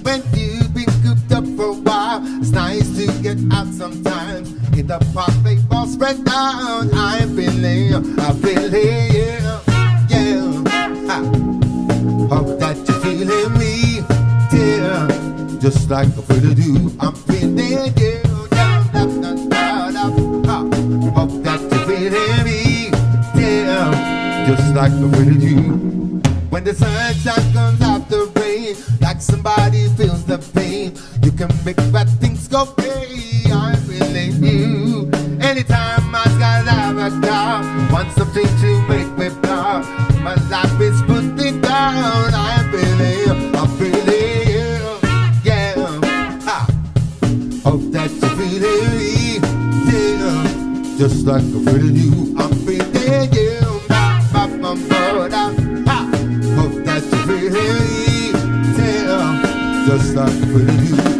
when you've been cooped up for a while. It's nice to get out sometimes. Hit the park, play ball, spread down. I'm feeling, yeah. Ha. Hope that you're feeling me, dear. Just like I really do. I'm feeling you. Hope that you're feeling me, dear. Just like I really do. When the sunshine comes out the rain, like somebody feels the pain, you can make bad things go away. I'm feeling you. Anytime I got out of a car, want something to make me proud. My life is putting down. I'm feeling you, yeah. Ha. Hope that you're feeling me, yeah. Just like I really do. I'm feeling you. Hope that you're feeling me, yeah. Just like I really do.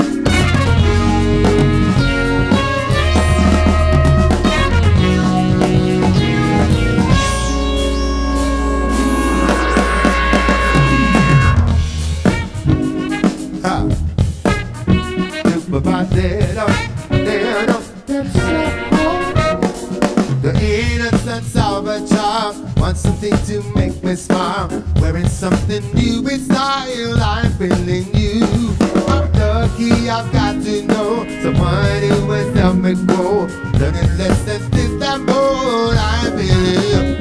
The innocence of a child wants something to make me smile. Wearing something new in style, I'm feeling you. I'm lucky I've got to know someone who will help me grow. Learning lessons in that mode, I'm feeling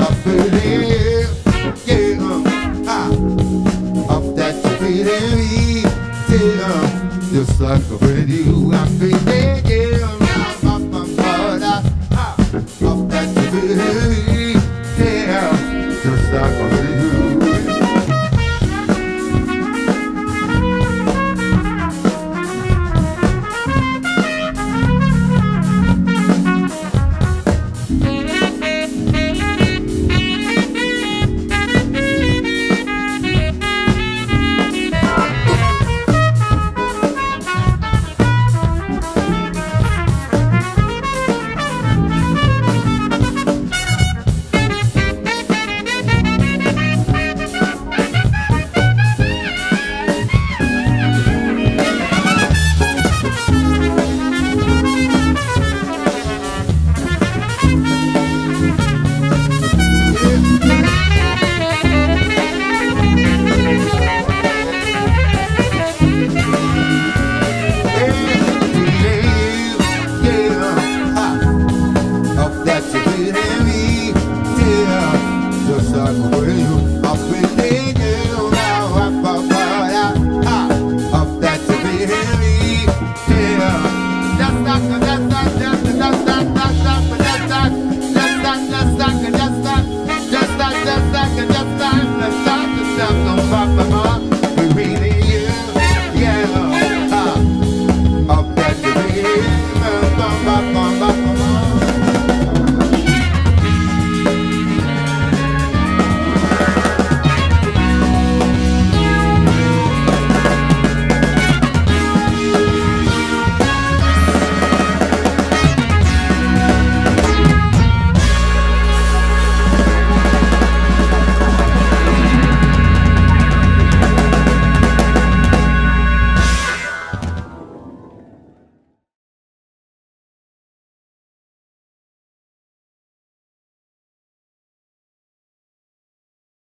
yeah. Hope that you're feeling me, yeah. Just like I really do, I'm feeling yeah.